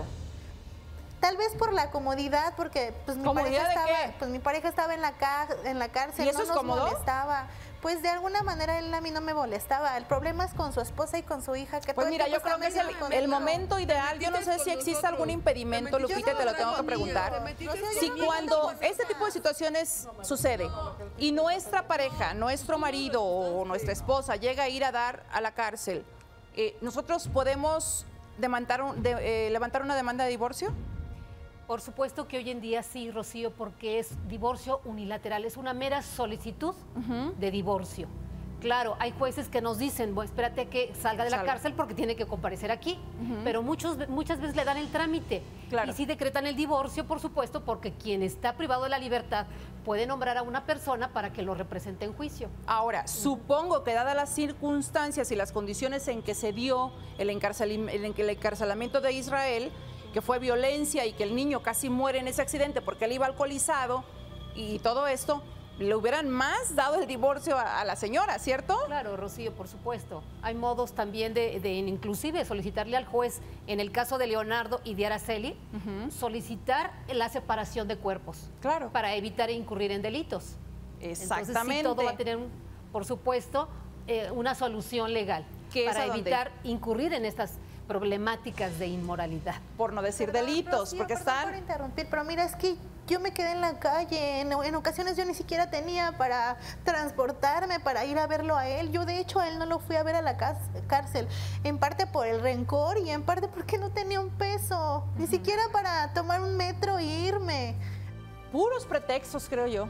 Tal vez por la comodidad, porque pues mi ¿Comodidad pareja de estaba, qué? pues mi pareja estaba en la ca- en la cárcel, ¿Y eso no es nos cómodo? molestaba. Pues de alguna manera él a mí no me molestaba. El problema es con su esposa y con su hija, que todo Pues el mira, tiempo yo creo que es está el, metido el conmigo. momento ideal. Yo no sé si existe algún impedimento, Lupita, te lo tengo que preguntar. Si cuando este tipo de situaciones sucede y nuestra pareja, nuestro marido o nuestra esposa llega a ir a dar a la cárcel, eh, ¿nosotros podemos demandar un- de- eh, levantar una demanda de divorcio? Por supuesto que hoy en día sí, Rocío, porque es divorcio unilateral, es una mera solicitud de divorcio. Claro, hay jueces que nos dicen, bueno, espérate a que salga de la Salga. cárcel porque tiene que comparecer aquí, pero muchos, muchas veces le dan el trámite Claro. y sí decretan el divorcio, por supuesto, porque quien está privado de la libertad puede nombrar a una persona para que lo represente en juicio. Ahora, supongo que dadas las circunstancias y las condiciones en que se dio el, encarcelim- el en- el encarcelamiento de Israel, que fue violencia y que el niño casi muere en ese accidente porque él iba alcoholizado y todo esto, le hubieran más dado el divorcio a, a la señora, ¿cierto? Claro, Rocío, por supuesto. Hay modos también de, de inclusive solicitarle al juez, en el caso de Leonardo y de Araceli, solicitar la separación de cuerpos. Claro. Para evitar incurrir en delitos. Exactamente. Entonces, sí, todo va a tener, por supuesto, eh, una solución legal ¿Qué es para a dónde? evitar incurrir en estas problemáticas de inmoralidad. Por no decir Perdón, delitos, Rocío, porque perdón están... por interrumpir, pero mira, es que yo me quedé en la calle. En, en ocasiones yo ni siquiera tenía para transportarme, para ir a verlo a él. Yo, de hecho, a él no lo fui a ver a la cas- cárcel. En parte por el rencor y en parte porque no tenía un peso. Ni siquiera para tomar un metro e irme. Puros pretextos, creo yo.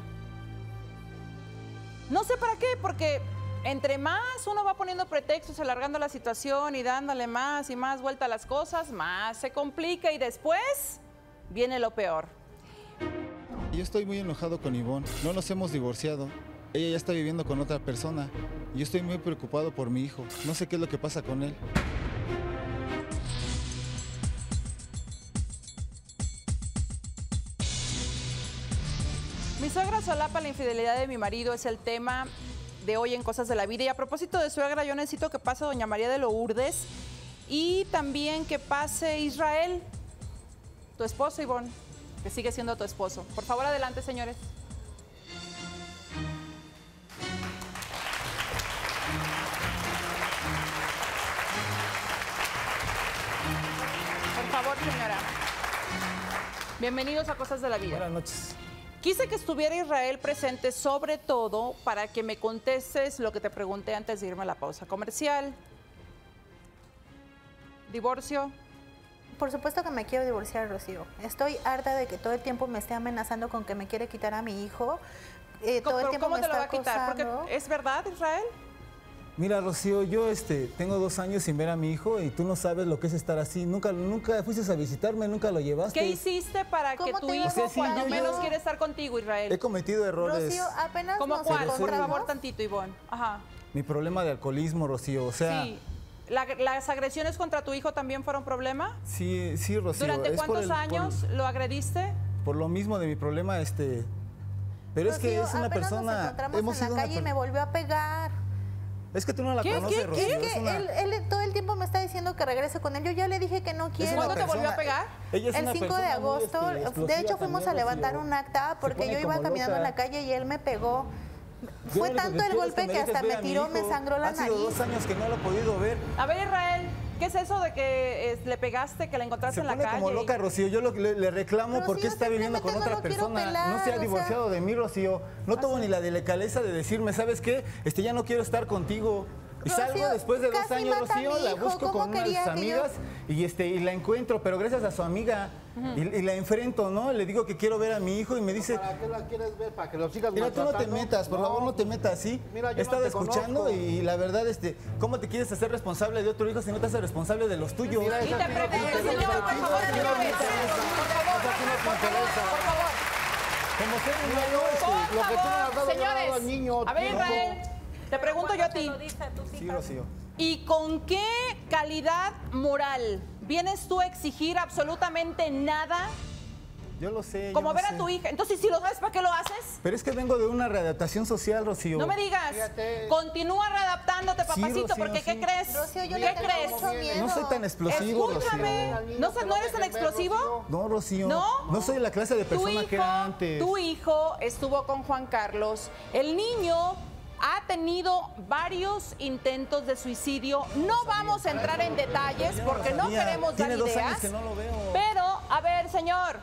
No sé para qué, porque entre más uno va poniendo pretextos, alargando la situación y dándole más y más vuelta a las cosas, más se complica y después viene lo peor. Yo estoy muy enojado con Ivonne. No nos hemos divorciado. Ella ya está viviendo con otra persona. Yo estoy muy preocupado por mi hijo. No sé qué es lo que pasa con él. Mi suegra solapa la infidelidad de mi marido es el tema de hoy en Cosas de la Vida. Y a propósito de suegra, yo necesito que pase doña María de Lourdes y también que pase Israel, tu esposo, Ivonne, que sigue siendo tu esposo. Por favor, adelante, señores. Por favor, señora. Bienvenidos a Cosas de la Vida. Buenas noches. Quise que estuviera Israel presente, sobre todo para que me contestes lo que te pregunté antes de irme a la pausa comercial. ¿Divorcio? Por supuesto que me quiero divorciar, Rocío. Estoy harta de que todo el tiempo me esté amenazando con que me quiere quitar a mi hijo. Eh, todo el ¿Cómo, tiempo cómo me te lo va está a quitar? acosando. Porque ¿es verdad, Israel? Mira, Rocío, yo este, tengo dos años sin ver a mi hijo y tú no sabes lo que es estar así. Nunca, nunca fuiste a visitarme, nunca lo llevaste. ¿Qué hiciste para que ¿Cómo tu te hijo, vas a sí, cuando yo- menos yo- quiere estar contigo, Israel? He cometido errores. Rocío, apenas ¿Cómo nos cuál? Por encontramos. favor, tantito, Ivonne. Ajá. Mi problema de alcoholismo, Rocío. O sea, Sí. La- ¿Las agresiones contra tu hijo también fueron problema? sí, sí, Rocío. ¿Durante es por cuántos el- por- años lo agrediste? Por, lo mismo de mi problema, este. Pero es que Rocío, es una apenas persona. nos encontramos hemos en sido la una calle y per- me volvió a pegar. Es que tú no la ¿Qué? conoces, ¿Qué? Rocío. Es es que una- él, él todo el tiempo me está diciendo que regrese con él. Yo ya le dije que no quiero. una ¿Cuándo te volvió a persona- pegar? Ella es El una cinco de persona muy, agosto, este, de explosiva hecho fuimos también, a levantar Rocío. un acta Se porque pone yo iba como caminando en loca. la calle y él me pegó. Yo Fue lo único tanto que el quiero es golpe me que dejes hasta ver me a mi tiró, hijo. me sangró la Han sido nariz. dos años que no lo he podido ver. A ver, Israel, ¿Qué es eso de que eh, le pegaste, que la encontraste Se en la pone calle? como loca, Rocío. Yo lo- le, le reclamo Rocío, porque está viviendo con simplemente otra no lo quiero persona. pelar, no se ha o sea. divorciado de mí, Rocío. No tuvo ni la delicadeza de decirme, ¿sabes qué? Este, ya no quiero estar contigo. Y Rocío, salgo después de dos casi años, mata a mi Rocío, la hijo. busco ¿Cómo con una de sus quería que yo- amigas y, este, y la encuentro, pero gracias a su amiga. y, y la enfrento, ¿no? Le digo que quiero ver a mi hijo y me dice... ¿Para qué la quieres ver? ¿Para que lo sigas Mira, tú no te maltratando? metas, por favor, no te metas, ¿sí? Mira, yo He estado no te escuchando conozco. y la verdad, este, ¿cómo te quieres hacer responsable de otro hijo si no te haces responsable de los tuyos? Mira, Y esa te sí no te pregunto, interesa. señor, por favor, Esa sí no te señores. interesa. Por favor, Esa sí no te por favor, interesa. por favor. Como ser humano, este, Por Lo que tú me has favor, dado, yo le he dado señores. al niño. A ver, No. Israel, te pregunto yo a ti. sí, Rocío. ¿Y con qué calidad moral vienes tú a exigir absolutamente nada? Yo lo sé. yo Como lo ver sé. a tu hija. Entonces, si lo sabes, ¿para qué lo haces? Pero es que vengo de una readaptación social, Rocío. No me digas. Fíjate. Continúa readaptándote, Sí, papacito, Rocío, porque ¿qué sí. crees? Rocío, yo ¿Qué le tengo crees? mucho miedo. No soy tan explosivo, Escúchame. Rocío. ¿No, se- no eres tan explosivo? No, Rocío. ¿No? No soy la clase de Tu persona hijo, que era antes. tu hijo estuvo con Juan Carlos. El niño ha tenido varios intentos de suicidio. No vamos a entrar en detalles porque no sabía. queremos dar Tiene dos ideas. años que no lo veo. Pero, a ver, señor,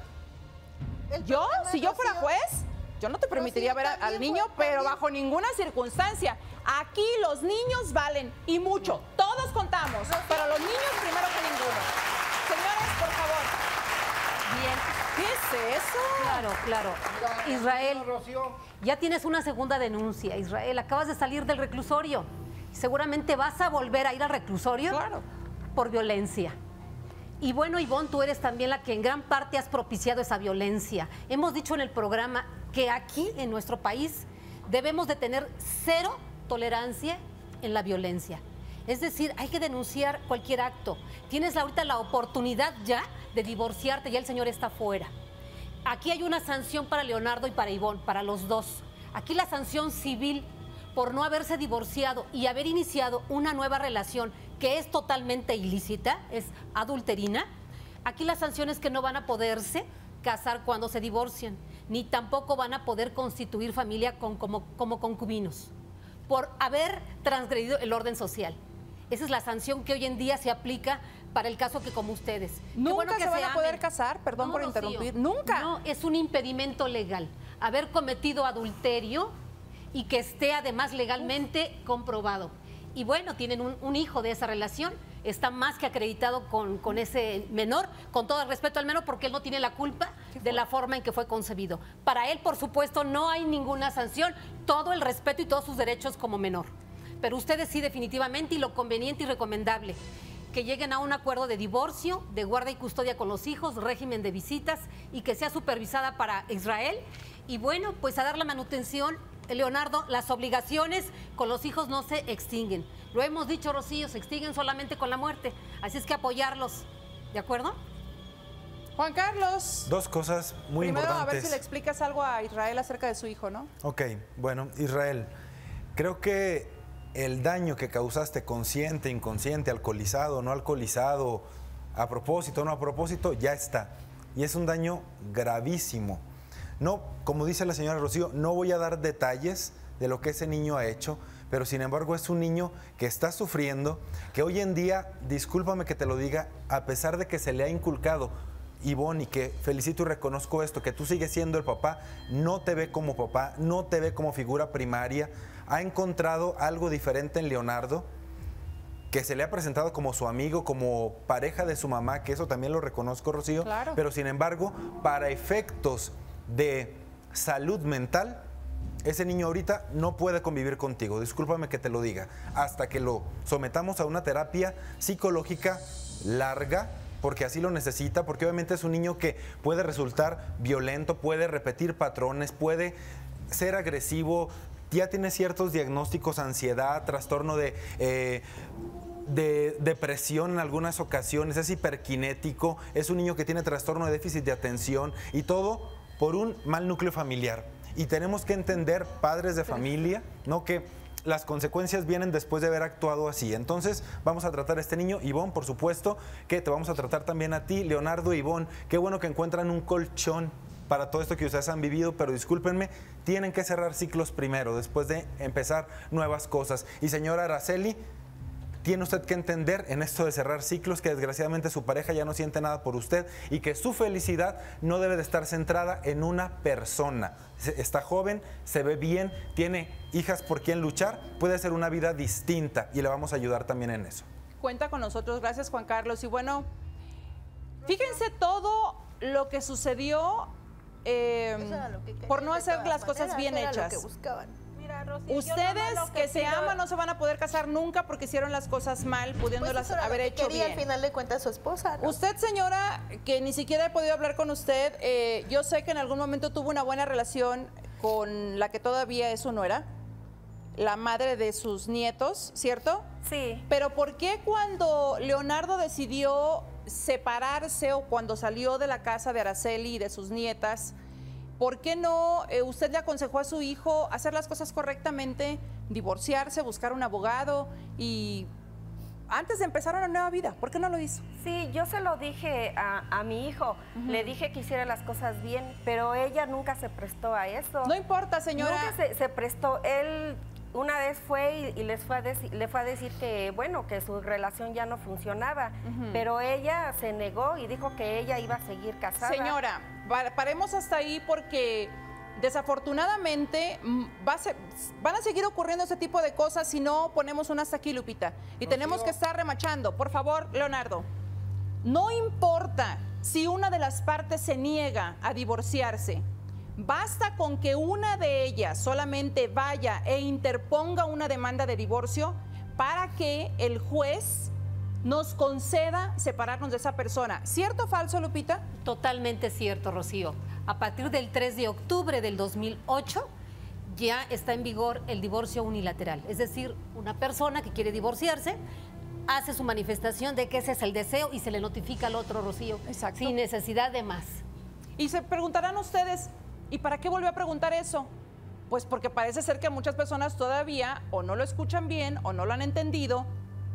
El yo, problema, si yo fuera Rocío, juez, yo no te permitiría Rocío, ver a- al también niño, fue- pero también- bajo ninguna circunstancia. Aquí los niños valen y mucho. Todos contamos, pero los niños primero que ninguno. Señores, por favor. Bien. ¿Qué es eso? Claro, claro. Israel, Rocío. ya tienes una segunda denuncia. Israel, acabas de salir del reclusorio. Seguramente vas a volver a ir al reclusorio Claro. por violencia. Y bueno, Ivonne, tú eres también la que en gran parte has propiciado esa violencia. Hemos dicho en el programa que aquí en nuestro país debemos de tener cero tolerancia en la violencia. Es decir, hay que denunciar cualquier acto. Tienes ahorita la oportunidad ya de divorciarte, ya el señor está fuera. Aquí hay una sanción para Leonardo y para Ivonne, para los dos. Aquí la sanción civil por no haberse divorciado y haber iniciado una nueva relación que es totalmente ilícita, es adulterina. Aquí la sanción es que no van a poderse casar cuando se divorcien, ni tampoco van a poder constituir familia con, como, como concubinos, por haber transgredido el orden social. Esa es la sanción que hoy en día se aplica para el caso que como ustedes. Qué ¿Nunca bueno que se van a amen. poder casar? Perdón No, por Rocío. interrumpir. ¿Nunca? No, es un impedimento legal. Haber cometido adulterio y que esté además legalmente comprobado. Y bueno, tienen un, un hijo de esa relación, está más que acreditado con, con ese menor, con todo el respeto al menor, porque él no tiene la culpa de la forma en que fue concebido. Para él, por supuesto, no hay ninguna sanción, todo el respeto y todos sus derechos como menor. Pero ustedes sí, definitivamente, y lo conveniente y recomendable, que lleguen a un acuerdo de divorcio, de guarda y custodia con los hijos, régimen de visitas y que sea supervisada para Israel. Y bueno, pues a dar la manutención, Leonardo, las obligaciones con los hijos no se extinguen. Lo hemos dicho, Rocío, se extinguen solamente con la muerte. Así es que apoyarlos, ¿de acuerdo? Juan Carlos. Dos cosas muy Primero, importantes. a ver si le explicas algo a Israel acerca de su hijo, ¿no? Ok, bueno, Israel, creo que el daño que causaste consciente, inconsciente, alcoholizado, no alcoholizado, a propósito, no a propósito, ya está. Y es un daño gravísimo. No, como dice la señora Rocío, no voy a dar detalles de lo que ese niño ha hecho, pero sin embargo es un niño que está sufriendo, que hoy en día, discúlpame que te lo diga, a pesar de que se le ha inculcado, Ivonne, y que felicito y reconozco esto, que tú sigues siendo el papá, no te ve como papá, no te ve como figura primaria, ha encontrado algo diferente en Leonardo, que se le ha presentado como su amigo, como pareja de su mamá, que eso también lo reconozco, Rocío, Claro. pero sin embargo, para efectos de salud mental, ese niño ahorita no puede convivir contigo, discúlpame que te lo diga, hasta que lo sometamos a una terapia psicológica larga, porque así lo necesita, porque obviamente es un niño que puede resultar violento, puede repetir patrones, puede ser agresivo, ya tiene ciertos diagnósticos, ansiedad, trastorno de... Eh, de depresión en algunas ocasiones, es hiperkinético, es un niño que tiene trastorno de déficit de atención y todo por un mal núcleo familiar. Y tenemos que entender, padres de familia, ¿no?, que las consecuencias vienen después de haber actuado así. Entonces, vamos a tratar a este niño. Ivonne, por supuesto, que te vamos a tratar también a ti, Leonardo, Ivonne. Qué bueno que encuentran un colchón para todo esto que ustedes han vivido, pero discúlpenme, tienen que cerrar ciclos primero, después de empezar nuevas cosas. Y señora Araceli, tiene usted que entender en esto de cerrar ciclos que desgraciadamente su pareja ya no siente nada por usted y que su felicidad no debe de estar centrada en una persona. Está joven, se ve bien, tiene hijas por quien luchar, puede hacer una vida distinta y le vamos a ayudar también en eso. Cuenta con nosotros, gracias Juan Carlos. Y bueno, fíjense todo lo que sucedió eh, que por no hacer las cosas bien hechas. Mira, Rocío, ustedes no que, que se pido... aman no se van a poder casar nunca porque hicieron las cosas mal, pudiéndolas pues haber hecho quería, bien. Al final de cuentas su esposa, ¿no? Usted, señora, que ni siquiera he podido hablar con usted, eh, yo sé que en algún momento tuvo una buena relación con la que todavía es su nuera, la madre de sus nietos, ¿cierto? Sí. Pero ¿por qué cuando Leonardo decidió separarse o cuando salió de la casa de Araceli y de sus nietas, ¿por qué no eh, usted le aconsejó a su hijo hacer las cosas correctamente, divorciarse, buscar un abogado y antes de empezar una nueva vida? ¿Por qué no lo hizo? Sí, yo se lo dije a, a mi hijo, uh-huh. le dije que hiciera las cosas bien, pero ella nunca se prestó a eso. No importa, señora. Nunca se, se prestó. Él una vez fue y, y les fue a deci- le fue a decir que, bueno, que su relación ya no funcionaba, uh-huh. pero ella se negó y dijo que ella iba a seguir casada. Señora, paremos hasta ahí porque desafortunadamente va a ser, van a seguir ocurriendo ese tipo de cosas si no ponemos una hasta aquí, Lupita. Y tenemos que estar remachando. Por favor, Leonardo, no importa si una de las partes se niega a divorciarse, basta con que una de ellas solamente vaya e interponga una demanda de divorcio para que el juez nos conceda separarnos de esa persona. ¿Cierto o falso, Lupita? Totalmente cierto, Rocío. A partir del tres de octubre del dos mil ocho ya está en vigor el divorcio unilateral. Es decir, una persona que quiere divorciarse hace su manifestación de que ese es el deseo y se le notifica al otro, Rocío. Exacto. Sin necesidad de más. Y se preguntarán ustedes, ¿y para qué volvió a preguntar eso? Pues porque parece ser que muchas personas todavía o no lo escuchan bien o no lo han entendido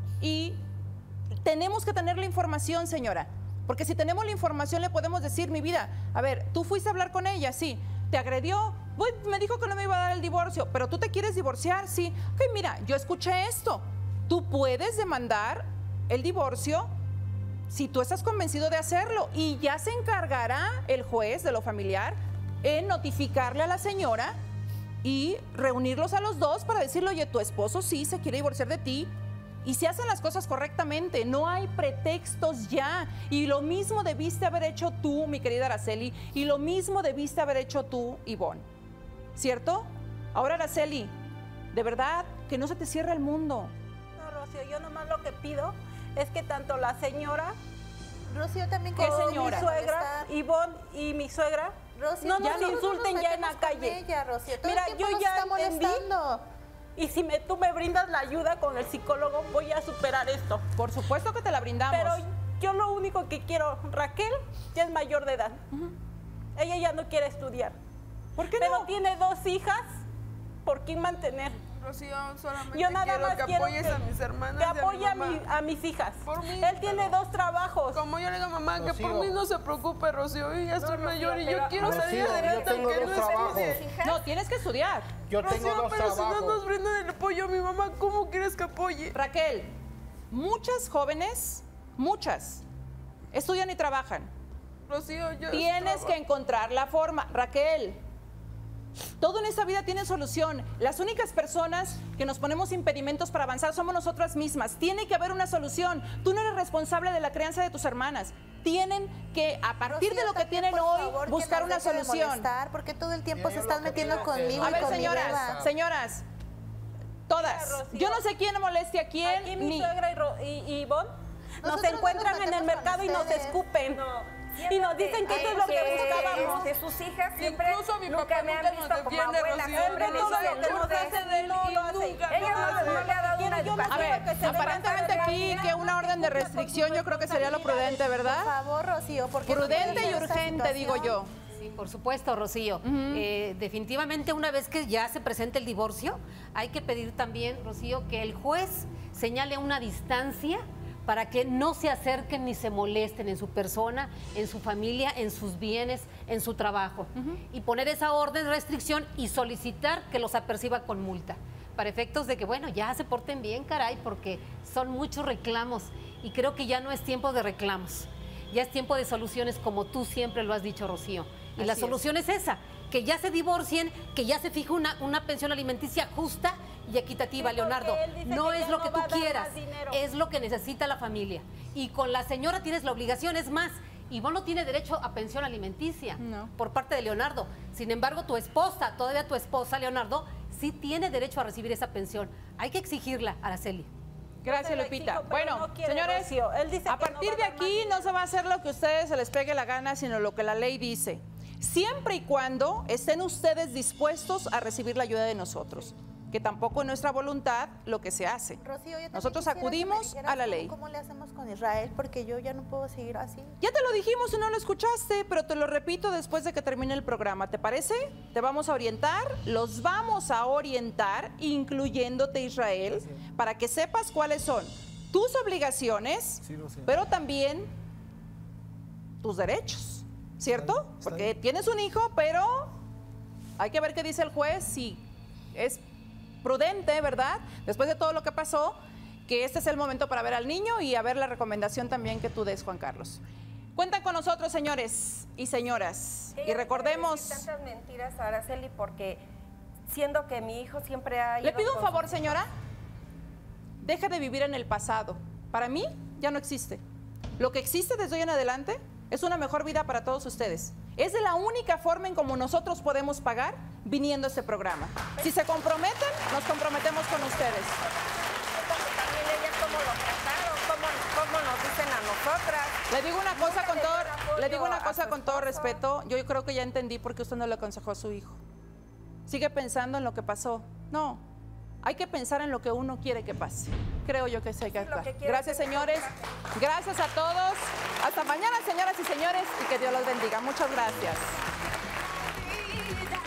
y tenemos que tener la información, señora, porque si tenemos la información le podemos decir, mi vida, a ver, tú fuiste a hablar con ella, sí, te agredió, pues, me dijo que no me iba a dar el divorcio, pero tú te quieres divorciar, sí. Ok, mira, yo escuché esto, tú puedes demandar el divorcio si tú estás convencido de hacerlo y ya se encargará el juez de lo familiar en notificarle a la señora y reunirlos a los dos para decirle, oye, tu esposo sí se quiere divorciar de ti. Y se hacen las cosas correctamente, no hay pretextos ya. Y lo mismo debiste haber hecho tú, mi querida Araceli, y lo mismo debiste haber hecho tú, Ivonne. ¿Cierto? Ahora, Araceli, de verdad, que no se te cierre el mundo. No, Rocío, yo nomás lo que pido es que tanto la señora, Rocío, también ¿qué como señora? Mi suegra, Ivonne y mi suegra, Rocío, no nos ya insulten nos ya en la con calle. Ella, Rocío. Todo Mira, el tiempo yo nos ya está entendí. molestando. Y si me, tú me brindas la ayuda con el psicólogo, voy a superar esto. Por supuesto que te la brindamos. Pero yo lo único que quiero, Raquel ya es mayor de edad. Uh-huh. Ella ya no quiere estudiar. ¿Por qué Pero no? tiene dos hijas por quién mantener. Rocío, solamente yo nada quiero más que quiero apoyes que, a mis hermanas que y apoye a a, mi mamá. mi, a mis hijas. Por mí. Él tiene dos trabajos. Como yo le digo a mamá, Rocío. que por mí no se preocupe, Rocío, yo ya estoy No, mayor Rocío, y yo pero- quiero Rocío, salir yo adelante tengo aunque dos no trabajos. estudie. No, tienes que estudiar. Yo tengo Rocío, dos pero si trabajos. no nos brindan el apoyo a mi mamá, ¿cómo quieres que apoye? Raquel, muchas jóvenes, muchas, estudian y trabajan. Rocío, yo Tienes trabajo. que encontrar la forma. Raquel, todo en esta vida tiene solución. Las únicas personas que nos ponemos impedimentos para avanzar somos nosotras mismas. Tiene que haber una solución. Tú no eres responsable de la crianza de tus hermanas. Tienen que, a partir Rocío, de lo que también, tienen por hoy, favor, que buscar nos una deje de solución. molestar, porque todo el tiempo Sí, se es están lo que metiendo digo, que conmigo no A y ver, con señoras, mi beba. señoras, todas. Mira, Rocío, Yo no sé quién moleste a quién. Aquí mi ni... suegra y, Ro- y, y Ivonne nos Nosotros no encuentran nos en el metemos mercado con y nos ustedes. escupen. Y nos dicen que esto es lo que buscábamos. Que sus hijas siempre Incluso mi nunca papá me han nunca visto nos como defiende, abuela, Rocío. siempre Él me todo lo dicen que nos Lourdes. hace de él no lo hace. nunca Ella no, no le ha dado Quiero una yo más A educación. ver, que se aparentemente venga aquí de que una orden de restricción yo creo que sería lo prudente, Por ¿verdad? favor, Rocío, porque no Prudente puede y ser esta urgente, digo yo. situación. Sí, por supuesto, Rocío. Eh, definitivamente, una vez que ya se presente el divorcio, hay que pedir también, Rocío, que el juez señale una distancia para que no se acerquen ni se molesten en su persona, en su familia, en sus bienes, en su trabajo. Y poner esa orden de restricción y solicitar que los aperciba con multa. para efectos de que, bueno, ya se porten bien, caray, porque son muchos reclamos y creo que ya no es tiempo de reclamos, ya es tiempo de soluciones como tú siempre lo has dicho, Rocío. Y Así la es. solución es esa, que ya se divorcien, que ya se fije una, una pensión alimenticia justa y equitativa, Sí, porque Leonardo. él dice No que es ya lo no que va tú a dar quieras, más dinero. es lo que necesita la familia. Y con la señora tienes la obligación, es más, Ivonne no tiene derecho a pensión alimenticia No. por parte de Leonardo. Sin embargo, tu esposa, todavía tu esposa, Leonardo, sí tiene derecho a recibir esa pensión. Hay que exigirla, Araceli. Gracias, se la Lupita. exijo, pero Bueno, no quiere, señores, Rocío. Él dice a que no partir va a de dar más aquí dinero. no se va a hacer lo que a ustedes se les pegue la gana, sino lo que la ley dice. Siempre y cuando estén ustedes dispuestos a recibir la ayuda de nosotros, que tampoco es nuestra voluntad lo que se hace. Rocío, yo también Nosotros quisiera que me acudimos dijeras a la cómo- ley. ¿Cómo le hacemos con Israel? Porque yo ya no puedo seguir así. Ya te lo dijimos y no lo escuchaste, pero te lo repito después de que termine el programa. ¿Te parece? Te vamos a orientar, los vamos a orientar, incluyéndote, Israel, para que sepas cuáles son tus obligaciones, Sí, Rocío. pero también tus derechos, ¿cierto? Está bien, está Porque bien. tienes un hijo, pero hay que ver qué dice el juez, si es prudente, ¿verdad? Después de todo lo que pasó, que este es el momento para ver al niño y a ver la recomendación también que tú des, Juan Carlos. Cuentan con nosotros, señores y señoras. Ella Y no quiere recordemos... decir tantas mentiras, Araceli, porque siendo que mi hijo siempre ha Le ido pido un con favor, sus- señora. Deje de vivir en el pasado. Para mí ya no existe. Lo que existe desde hoy en adelante es una mejor vida para todos ustedes. Es de la única forma en como nosotros podemos pagar viniendo a este programa. Si se comprometen, nos comprometemos con ustedes. Porque también ellas cómo lo trataron, cómo, cómo nos dicen a nosotras. Le digo una cosa Nunca con le todo, dieron apoyo le digo una a cosa su con todo esposo. respeto. Yo creo que ya entendí por qué usted no le aconsejó a su hijo. Sigue pensando en lo que pasó. No, hay que pensar en lo que uno quiere que pase. Creo yo que sí hay que Sí, lo actuar. que quiero Gracias, que pase. señores. Gracias a todos. Hasta mañana, señoras y señores, y que Dios los bendiga. Muchas gracias.